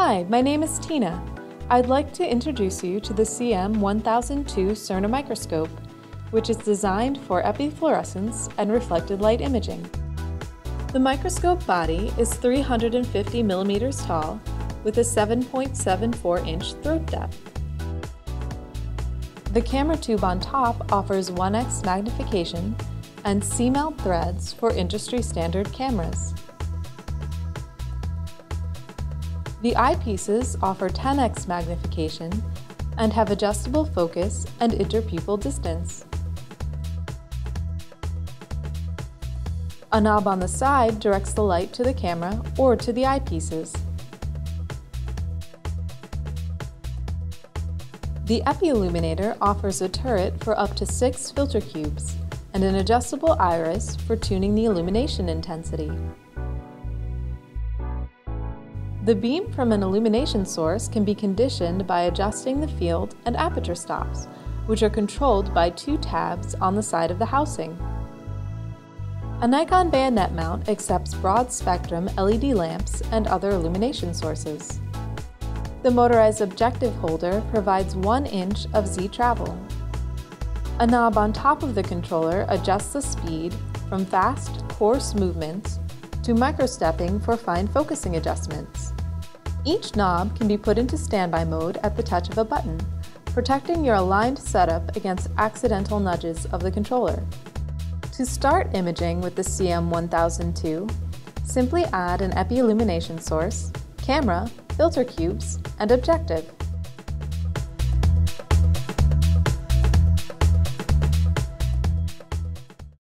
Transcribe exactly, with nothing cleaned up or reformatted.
Hi, my name is Tina. I'd like to introduce you to the C M one thousand two Cerna Microscope, which is designed for epi-fluorescence and reflected light imaging. The microscope body is three hundred fifty millimeters tall with a seven point seven four inch throat depth. The camera tube on top offers one X magnification and C-mount threads for industry standard cameras. The eyepieces offer ten X magnification and have adjustable focus and interpupil distance. A knob on the side directs the light to the camera or to the eyepieces. The epi-illuminator offers a turret for up to six filter cubes and an adjustable iris for tuning the illumination intensity. The beam from an illumination source can be conditioned by adjusting the field and aperture stops, which are controlled by two tabs on the side of the housing. A Nikon bayonet mount accepts broad spectrum L E D lamps and other illumination sources. The motorized objective holder provides one inch of Z travel. A knob on top of the controller adjusts the speed from fast, coarse movements to microstepping for fine focusing adjustments. Each knob can be put into standby mode at the touch of a button, protecting your aligned setup against accidental nudges of the controller. To start imaging with the C M one thousand two, simply add an epi-illumination source, camera, filter cubes, and objective.